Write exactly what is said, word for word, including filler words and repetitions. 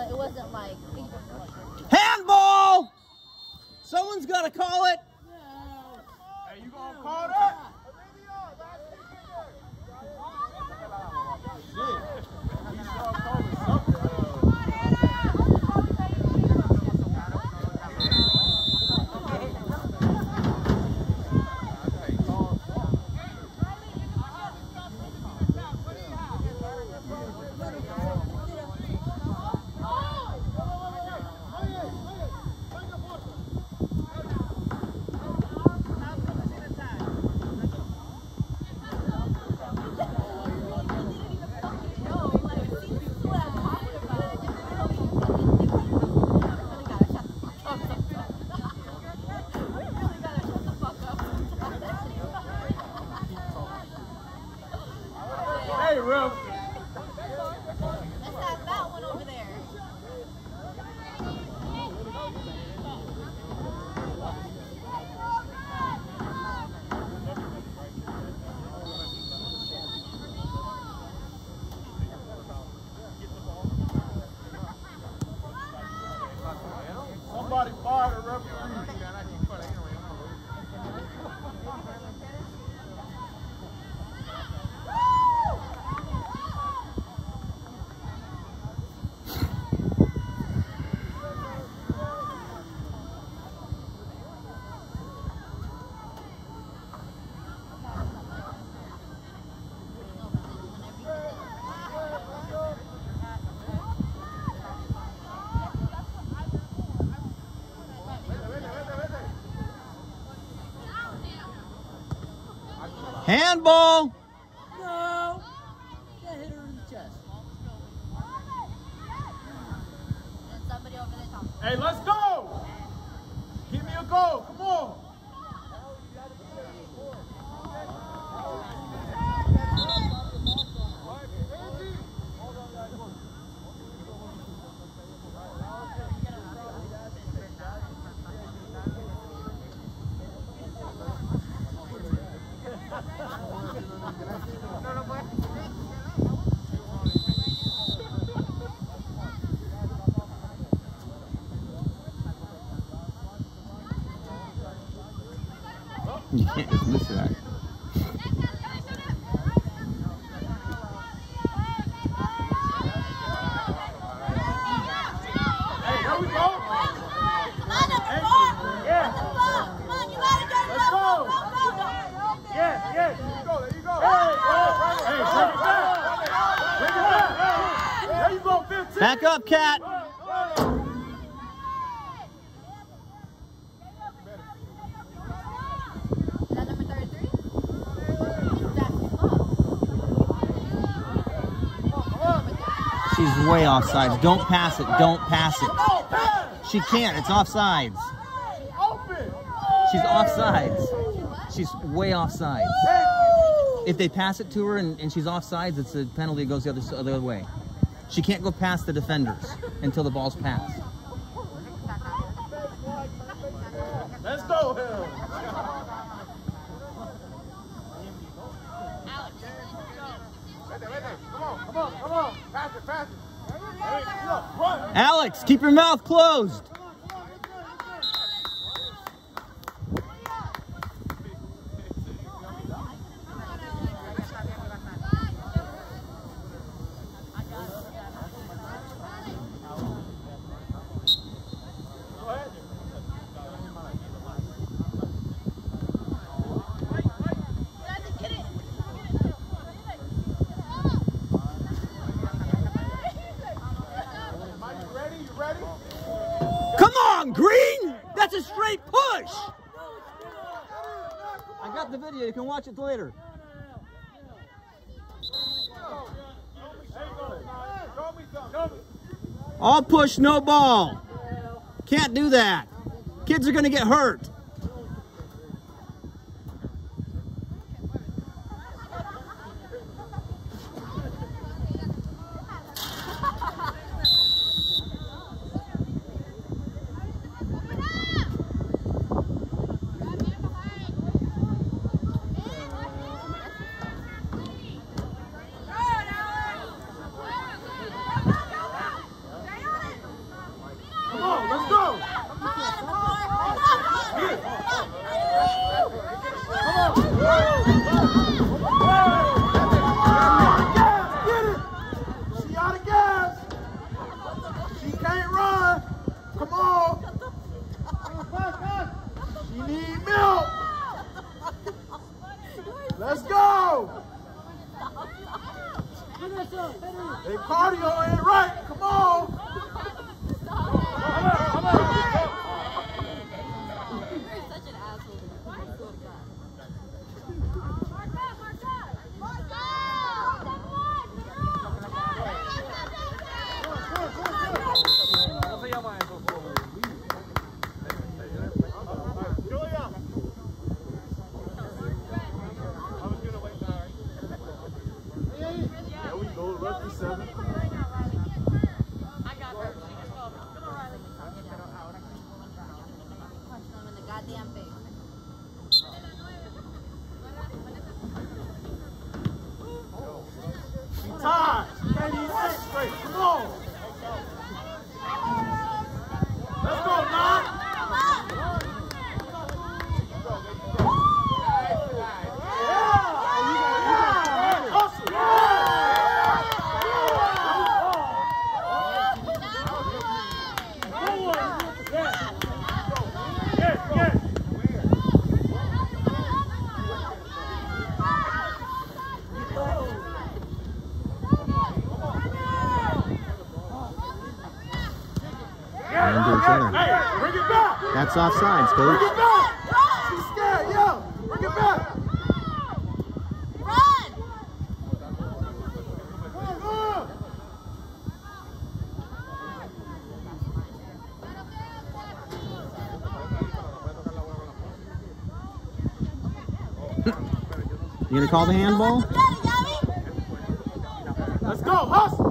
but it wasn't like... Handball! Someone's got to call it. Hey, you gonna call that? Hey, Ralph. Let's have that one over there. Somebody fired a referee. Handball! No! That hit her in the chest. And somebody over the top. Hey, let's go! Give me a goal, come on! You can't just miss that. Hey, here we go! Yeah. Let's go! Yes, yes! There you go, there you go! Hey, hey, bring it back! Bring it back! There you go, fifteen! Back up, Cat! Is that number thirty-three? She's way offsides. Don't pass it. Don't pass it. She can't. It's offsides. Open! She's offsides. She's way offsides. If they pass it to her and, and she's offsides, it's a penalty. It goes the other, the other way. She can't go past the defenders until the ball's passed. Let's go, Hill! Come on, come on, come on! Pass it, pass it! Run! Alex, keep your mouth closed. Come on, Green! That's a straight push! I got the video. You can watch it later. All push, no ball. Can't do that. Kids are going to get hurt. cardio ain't right. Come on. Come on, come on. You're such an asshole. There we go, lucky seven. I got her. She just called. Come on, Riley. Punch them in the goddamn face. Time. Can't even think straight. Come on. Let's go, man. Into each other. Hey, bring it back. That's offsides, Bring coach. it back. She's scared, yeah. Bring it back. Run! Run, run. You gonna call the handball? Let's go, hustle.